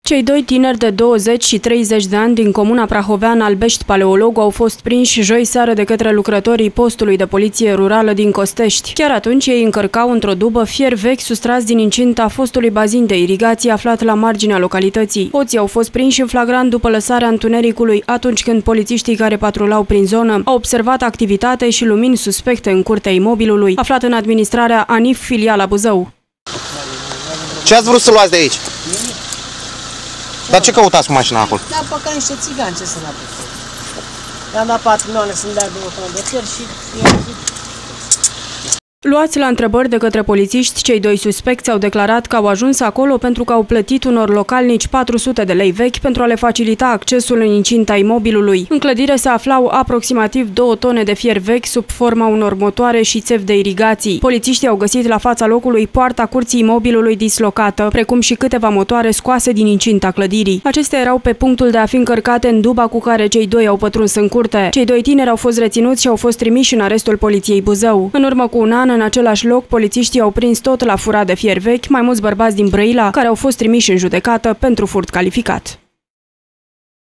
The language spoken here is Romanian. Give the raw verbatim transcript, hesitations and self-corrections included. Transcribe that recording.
Cei doi tineri de douăzeci și treizeci de ani din comuna prahoveană Albești Paleologu au fost prinși joi seară de către lucrătorii postului de poliție rurală din Costești. Chiar atunci ei încărcau într-o dubă fier vechi sustras din incinta fostului bazin de irigație aflat la marginea localității. Hoții au fost prinși în flagrant după lăsarea întunericului atunci când polițiștii care patrulau prin zonă au observat activitate și lumini suspecte în curtea imobilului, aflat în administrarea ANIF filiala Buzău. Ce ați vrut să luați de aici? Dar ce căutați cu mașina acolo? Da, pe ca niște țigani, ce să n-apuc. I-am dat patru milioane să-mi dea două tone de fier și i-am zis... Luați la întrebări de către polițiști, cei doi suspecți au declarat că au ajuns acolo pentru că au plătit unor localnici patru sute de lei vechi pentru a le facilita accesul în incinta imobilului. În clădire se aflau aproximativ două tone de fier vechi sub forma unor motoare și țevi de irigații. Polițiștii au găsit la fața locului poarta curții imobilului dislocată, precum și câteva motoare scoase din incinta clădirii. Acestea erau pe punctul de a fi încărcate în duba cu care cei doi au pătruns în curte. Cei doi tineri au fost reținuți și au fost trimiși în arestul poliției Buzău. În urmă cu un an, în același loc, polițiștii au prins tot la furat de fier vechi mai mulți bărbați din Brăila, care au fost trimiși în judecată pentru furt calificat.